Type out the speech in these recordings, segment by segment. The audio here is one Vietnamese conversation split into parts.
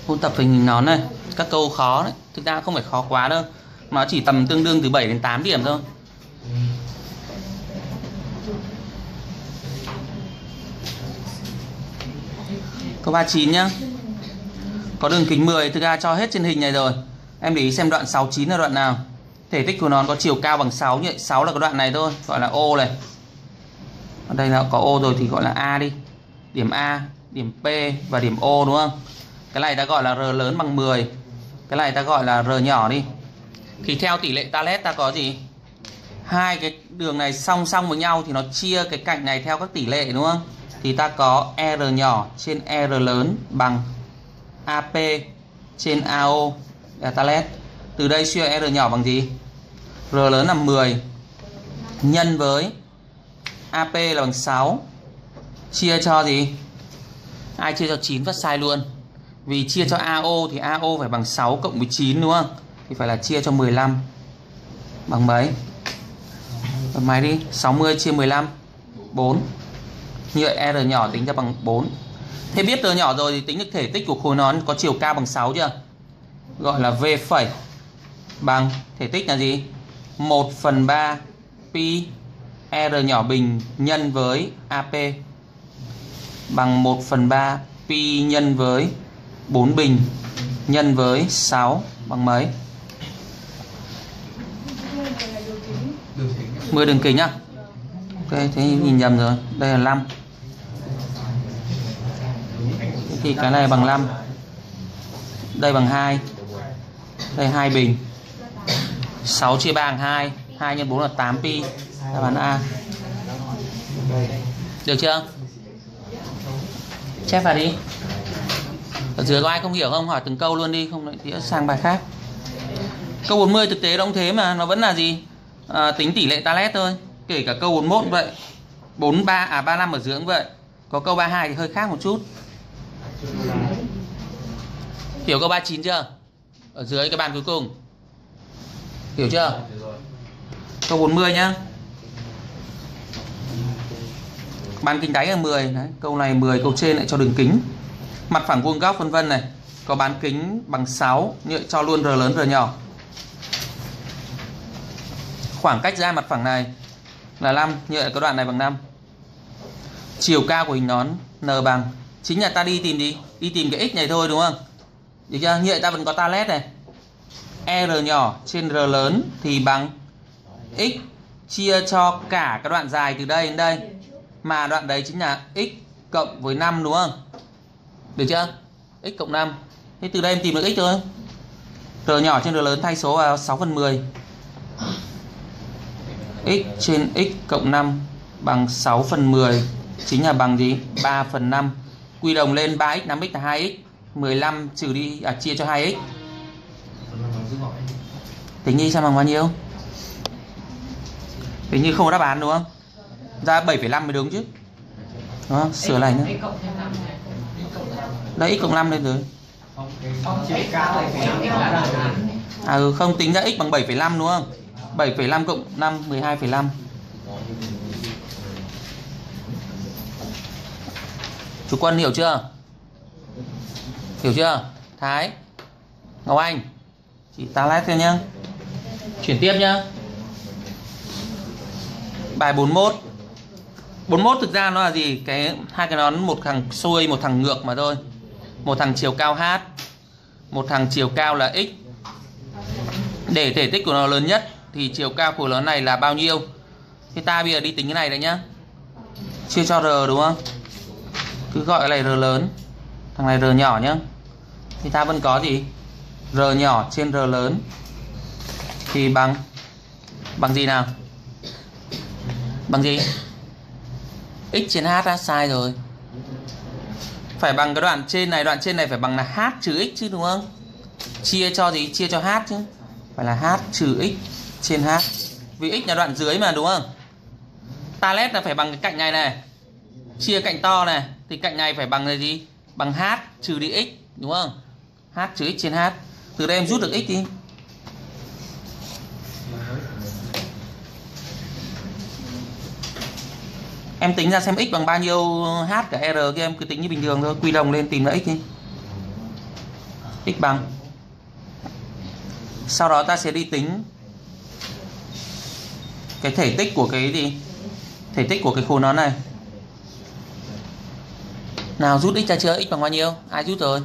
Ôn tập hình nón này, các câu khó đấy, thực ra không phải khó quá đâu, nó chỉ tầm tương đương từ 7 đến 8 điểm thôi. Câu 39 nhá. Có đường kính 10, thực ra cho hết trên hình này rồi. Em để ý xem đoạn 69 là đoạn nào. Thể tích của nó có chiều cao bằng 6 như vậy, 6 là cái đoạn này thôi, gọi là O này. Ở đây là có O rồi thì gọi là A đi. Điểm A, điểm P và điểm O đúng không? Cái này ta gọi là R lớn bằng 10. Cái này ta gọi là R nhỏ đi. Thì theo tỷ lệ Talet ta có gì? Hai cái đường này song song với nhau thì nó chia cái cạnh này theo các tỷ lệ đúng không? Thì ta có R nhỏ trên R lớn bằng AP trên AO là Talet. Từ đây suy R nhỏ bằng gì? R lớn là 10 nhân với AP là bằng 6 chia cho gì? Ai chia cho 9 phát sai luôn. Vì chia cho AO thì AO phải bằng 6 cộng với 9 đúng không? Thì phải là chia cho 15 bằng mấy? Bật máy đi. 60 chia 15 4. Như vậy R nhỏ tính ra bằng 4. Thế biết R nhỏ rồi thì tính được thể tích của khối nón có chiều cao bằng 6 chưa? Gọi là V phẩy bằng thể tích là gì? 1/3 pi R nhỏ bình nhân với AP bằng 1/3 pi nhân với 4 bình nhân với 6 bằng mấy? 10 đường kính à? Ok, thế nhìn nhầm rồi. Đây là 5. Thì cái này bằng 5. Đây bằng 2. Đây 2 bình. 6 chia 3 bằng 2. 2 nhân 4 là 8 pi. Đáp án A. Được chưa? Chép vào đi. Ở dưới có ai không hiểu không? Hỏi từng câu luôn đi, không thì sang bài khác. Câu 40 thực tế nó cũng thế mà, nó vẫn là gì? Tính tỷ lệ Talet thôi. Kể cả câu 41 cũng vậy. 35 ở dưới cũng vậy. Có câu 32 thì hơi khác một chút. Hiểu câu 39 chưa? Ở dưới cái bàn cuối cùng. Hiểu chưa? Câu 40 nhá. Bán kính đáy là 10. Đấy, câu này 10, câu trên lại cho đường kính. Mặt phẳng vuông góc vân vân này. Có bán kính bằng 6, như vậy cho luôn R lớn R nhỏ. Khoảng cách ra mặt phẳng này là 5, như vậy cái đoạn này bằng 5. Chiều cao của hình nón N bằng, chính là ta đi tìm gì? Đi tìm cái X này thôi đúng không? Được chưa? Như vậy ta vẫn có Talet này. R nhỏ trên R lớn thì bằng X chia cho cả cái đoạn dài từ đây đến đây. Mà đoạn đấy chính là X cộng với 5 đúng không? Được chưa? X cộng 5. Thế từ đây em tìm được X thôi. R nhỏ trên R lớn thay số vào 6/10. X trên X cộng 5 bằng 6/10. Chính là bằng gì? 3/5. Quy đồng lên 3x 5x là 2x. 15 trừ đi chia cho 2x. Tính đi xem bằng bao nhiêu? Tính như không có đáp án đúng không? Ra 7,5 mới đúng chứ. Đúng không? Sửa lại nữa. Đây x cộng 5 lên rồi. Không tính ra x bằng 7,5 đúng không? 7,5 cộng 5 12,5. Chú Quân hiểu chưa? Hiểu chưa? Thái, Ngọc Anh, chị Talet thôi nhá. Chuyển tiếp nhá. Bài 41. 41 thực ra nó là gì? Hai cái nón, một thằng xuôi, một thằng ngược mà thôi. Một thằng chiều cao h, một thằng chiều cao là x. Để thể tích của nó lớn nhất thì chiều cao của nó này là bao nhiêu? Thì ta bây giờ đi tính cái này đấy nhá. Chia cho R đúng không? Cứ gọi cái này R lớn, thằng này R nhỏ nhá. Thì ta vẫn có gì? R nhỏ trên R lớn thì bằng gì nào? Bằng gì? X trên h đã sai rồi. Phải bằng cái đoạn trên này phải bằng là h trừ x chứ đúng không? Chia cho gì? Chia cho h chứ. Phải là h trừ x trên h. Vì x là đoạn dưới mà đúng không? Talet là phải bằng cái cạnh này này. Chia cạnh to này thì cạnh này phải bằng là gì? Bằng h trừ đi x đúng không? H trừ x trên h. Từ đây em rút được x đi. Em tính ra xem x bằng bao nhiêu h cả r kia, em cứ tính như bình thường thôi, quy đồng lên tìm ra x đi. x bằng. Sau đó ta sẽ đi tính cái thể tích của cái gì? Thể tích của cái khối nón này. Nào rút x ra chưa? X bằng bao nhiêu? Ai rút rồi?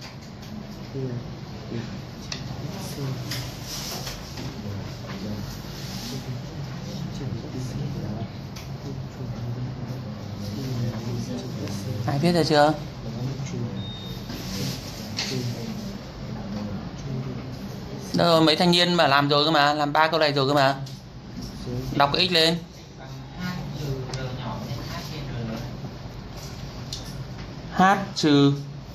Ai biết ra chưa? Đâu rồi, mấy thanh niên mà làm rồi cơ mà, làm 3 câu này rồi cơ mà. Đọc cái x lên. H trừ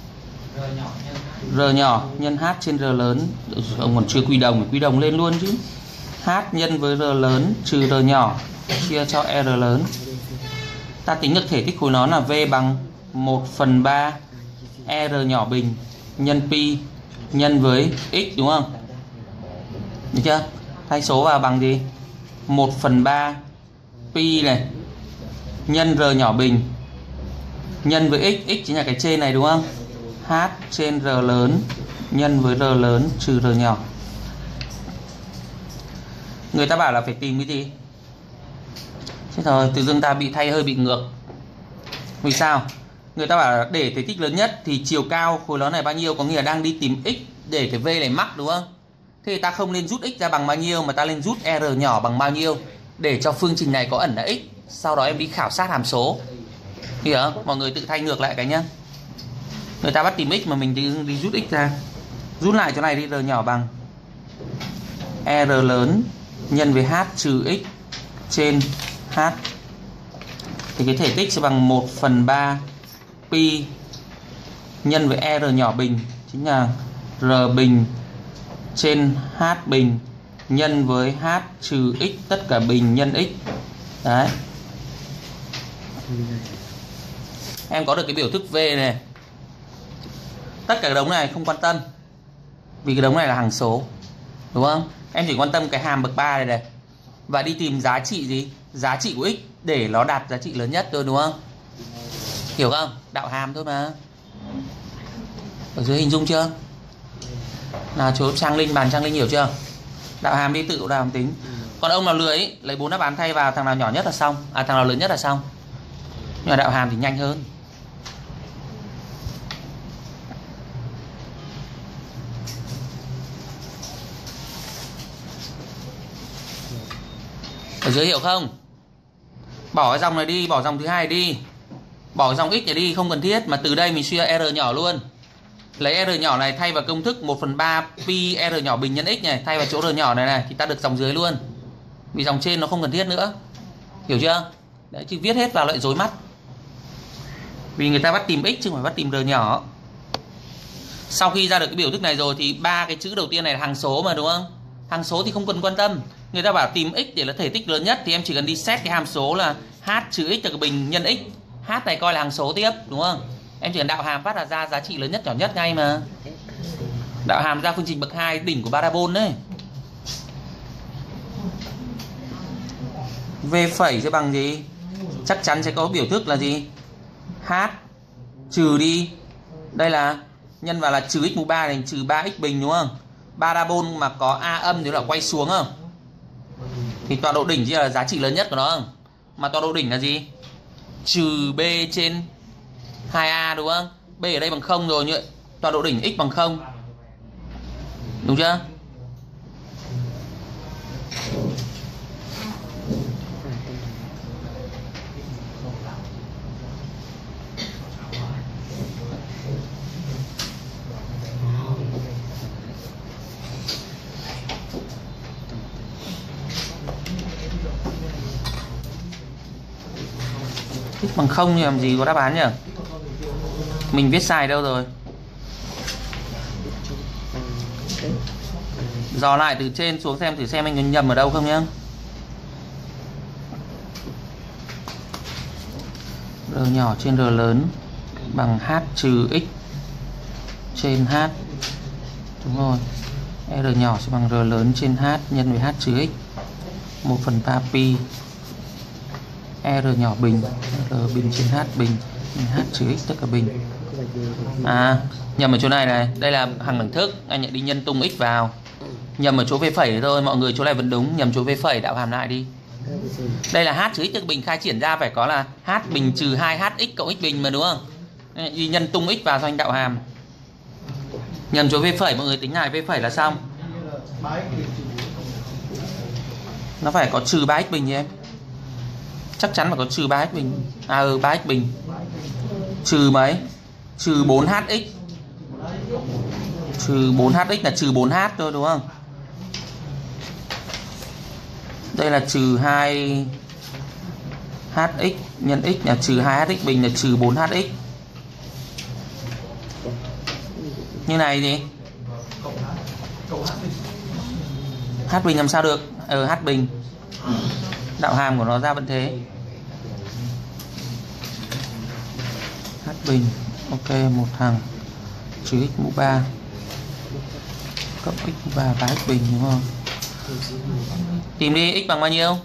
R nhỏ nhân H trên R lớn. Ông còn chưa quy đồng lên luôn chứ. H nhân với R lớn trừ R nhỏ chia cho R lớn. Ta tính được thể tích khối nón là V bằng 1/3 R nhỏ bình nhân pi nhân với x, đúng không? Được chưa? Thay số vào bằng gì? 1/3 pi này nhân R nhỏ bình nhân với x chính là cái trên này, đúng không? H trên R lớn nhân với R lớn trừ R nhỏ. Người ta bảo là phải tìm cái gì? Thế thôi, tự dưng ta hơi bị ngược. Vì sao? Người ta bảo là để thể tích lớn nhất thì chiều cao khối nón này bao nhiêu, có nghĩa là đang đi tìm x để cái V này mắc, đúng không? Thế thì ta không nên rút x ra bằng bao nhiêu mà ta nên rút R nhỏ bằng bao nhiêu để cho phương trình này có ẩn là x. Sau đó em đi khảo sát hàm số. Hiểu không? Mọi người tự thay ngược lại cái nhá. Người ta bắt tìm x mà mình đi rút x ra. Rút lại chỗ này đi, R nhỏ bằng R lớn nhân với H trừ x trên H. Thì cái thể tích sẽ bằng 1/3 pi nhân với R nhỏ bình chính là R bình trên H bình nhân với H trừ x tất cả bình nhân x. Đấy. Em có được cái biểu thức V này. Tất cả cái đống này không quan tâm, vì cái đống này là hằng số, đúng không? Em chỉ quan tâm cái hàm bậc 3 này. Và đi tìm giá trị gì? Giá trị của x để nó đạt giá trị lớn nhất thôi, đúng không? Hiểu không? Đạo hàm thôi mà. Ở dưới hình dung chưa? Nào chỗ Trang Linh, bàn Trang Linh hiểu chưa? Đạo hàm đi, tự đạo hàm tính. Còn ông nào lười ấy, lấy 4 đáp án thay vào, thằng nào nhỏ nhất là xong. À, thằng nào lớn nhất là xong. Nhưng mà đạo hàm thì nhanh hơn. Ở dưới hiểu không? Bỏ cái dòng này đi, bỏ dòng thứ hai đi. Bỏ cái dòng x này đi, không cần thiết. Mà từ đây mình suy ra R nhỏ luôn. Lấy R nhỏ này thay vào công thức 1/3 pi R nhỏ bình nhân x này, thay vào chỗ R nhỏ này thì ta được dòng dưới luôn. Vì dòng trên nó không cần thiết nữa. Hiểu chưa? Đấy, chứ viết hết vào lại rối mắt. Vì người ta bắt tìm x chứ không phải bắt tìm R nhỏ. Sau khi ra được cái biểu thức này rồi thì ba cái chữ đầu tiên này là hằng số mà, đúng không? Hằng số thì không cần quan tâm. Người ta bảo tìm x để là thể tích lớn nhất thì em chỉ cần đi xét cái hàm số là h trừ x tất cả bình nhân x. H này coi là hằng số tiếp, đúng không? Em chỉ cần đạo hàm phát là ra giá trị lớn nhất nhỏ nhất ngay mà. Đạo hàm ra phương trình bậc 2 đỉnh của parabol đấy. V phẩy sẽ bằng gì? Chắc chắn sẽ có biểu thức là gì? H trừ đi. Đây là nhân vào là trừ x mũ 3 thành trừ 3x bình, đúng không? Parabol mà có a âm thì là quay xuống không? Thì tọa độ đỉnh chỉ là giá trị lớn nhất của nó không? Mà tọa độ đỉnh là gì? Trừ b trên 2a, đúng không? B ở đây bằng 0 rồi, như vậy tọa độ đỉnh x bằng 0. Đúng chưa? X bằng 0 thì làm gì có đáp án nhỉ? Mình viết sai đâu rồi? Dò lại từ trên xuống xem thử xem anh nhầm ở đâu không nhá. R nhỏ trên R lớn bằng H trừ x trên H. Đúng rồi. R nhỏ sẽ bằng R lớn trên H nhân với H trừ x 1/3 pi R nhỏ bình, R bình trên H bình, H trừ x tất cả bình À, nhầm ở chỗ này này. Đây là hàng đẳng thức, anh lại đi nhân tung x vào. Nhầm ở chỗ v phẩy thôi, mọi người chỗ này vẫn đúng, nhầm chỗ v phẩy đạo hàm lại đi. Đây là h trừ x được bình khai triển ra phải có là h bình trừ 2hx cộng x bình mà đúng không? Đi nhân tung x vào cho anh đạo hàm. Nhầm chỗ v phẩy, mọi người tính lại v phẩy là xong. Nó phải có trừ 3x bình nhé em. Chắc chắn phải có trừ 3x bình. 3x bình. Trừ mấy? Trừ 4hx. Trừ 4hx là trừ 4h thôi đúng không? Đây là trừ 2hx nhân x là trừ 2hx bình là trừ 4hx. Như này gì? H bình làm sao được? H bình. Đạo hàm của nó ra vẫn thế. H bình. Ok, một thằng trừ x mũ 3 cộng x mũ 3 và x bình đúng không? Tìm đi, x bằng bao nhiêu?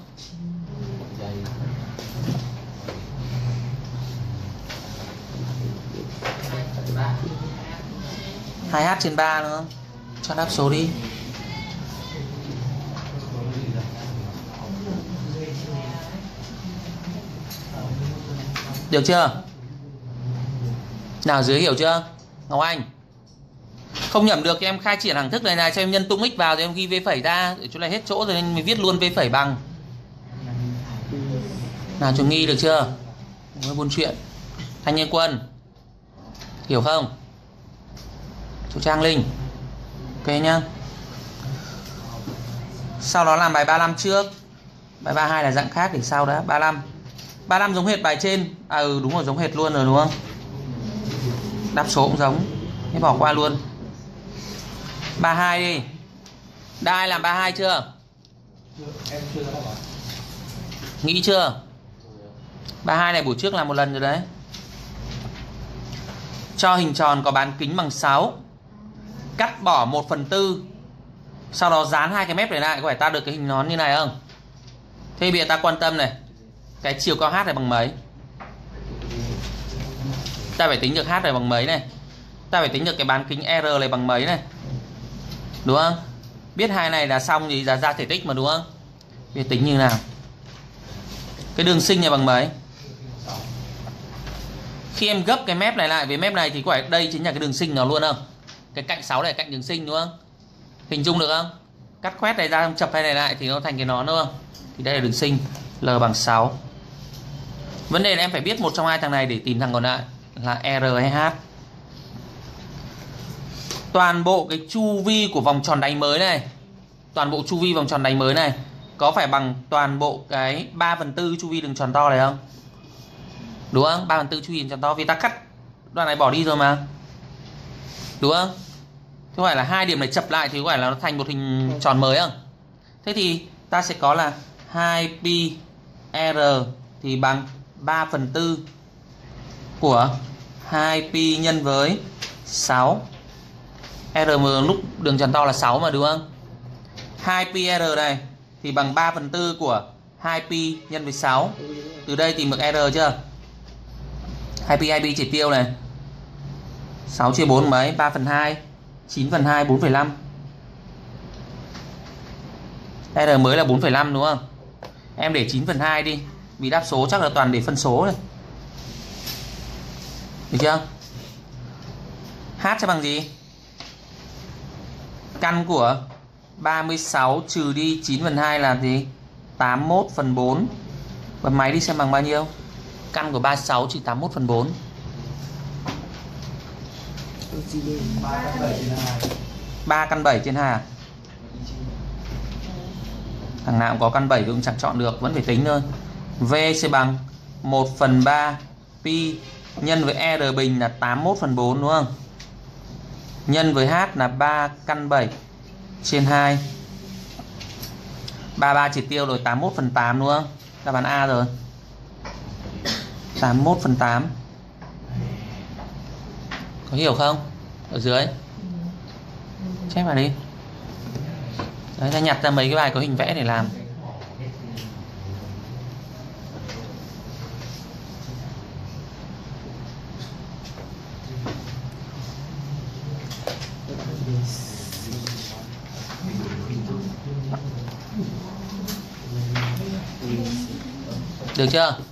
Hai h trên 3 nữa. Cho đáp số đi. Được chưa? Nào dưới hiểu chưa? Ngọc Anh không nhẩm được thì em khai triển hằng thức này này cho em nhân tung x vào rồi em ghi v phẩy ra để chỗ này hết chỗ rồi nên mình viết luôn v phẩy bằng. Nào cho nghi được chưa? Không có buôn chuyện. Thanh Niên Quân hiểu không? Chú Trang Linh ok nhá. Sau đó làm bài 35 trước. Bài 32 là dạng khác để sau đã. 35 giống hệt bài trên. Đúng rồi, giống hệt luôn rồi đúng không? Đáp số cũng giống. Thế bỏ qua luôn. 32 đi. Đã ai làm 32 chưa? Em chưa làm. Nghĩ chưa? 32 này buổi trước làm một lần rồi đấy. Cho hình tròn có bán kính bằng 6. Cắt bỏ 1/4. Sau đó dán hai cái mép này lại, có phải ta được cái hình nón như này không? Thế bây giờ ta quan tâm này, cái chiều cao h này bằng mấy? Ta phải tính được h này bằng mấy này. Ta phải tính được cái bán kính R này bằng mấy này. Đúng không? Biết hai này là xong thì ra thể tích mà đúng không? Bây giờ tính như nào? Cái đường sinh này bằng mấy? Khi em gấp cái mép này lại với mép này thì có phải đây chính là cái đường sinh nó luôn không? Cái cạnh 6 này là cạnh đường sinh đúng không? Hình dung được không? Cắt khoét này ra, chập hai này lại thì nó thành cái nón đúng không? Thì đây là đường sinh L bằng 6. Vấn đề là em phải biết một trong hai thằng này để tìm thằng còn lại là R hay H. Toàn bộ cái chu vi của vòng tròn đánh mới này, toàn bộ chu vi vòng tròn đánh mới này có phải bằng toàn bộ cái 3/4 chu vi đường tròn to này không? Đúng không? 3/4 chu vi đường tròn to vì ta cắt đoạn này bỏ đi rồi mà. Đúng không? Thế phải là hai điểm này chập lại thì có phải là nó thành một hình tròn mới không? Thế thì ta sẽ có là 2pi R thì bằng 3/4 của 2pi nhân với 6. R lúc đường tròn to là 6 mà đúng không? 2pi R này thì bằng 3/4 của 2pi nhân với 6. Từ đây tìm được R chưa? 2pi chỉ tiêu này. 6 chia 4 mấy? 3/2. 9/2 4,5. R mới là 4,5 đúng không? Em để 9/2 đi, vì đáp số chắc là toàn để phân số này. Được chưa? H sẽ bằng gì? Căn của 36 trừ đi 9/2 là gì? 81/4. Bấm máy đi xem bằng bao nhiêu. Căn của 36 trừ 81/4. 3 căn 7 trên 2 à? Thằng nào cũng có căn 7 cũng chẳng chọn được, vẫn phải tính thôi. V sẽ bằng 1/3 pi nhân với R bình là 81/4 đúng không? Nhân với H là 3 căn 7 trên 2. 33 chỉ tiêu rồi, 81/8 đúng không? Đáp án A rồi. 81/8. Có hiểu không? Ở dưới chép vào đi. Đấy, ta nhặt ra mấy cái bài có hình vẽ để làm. Được chưa?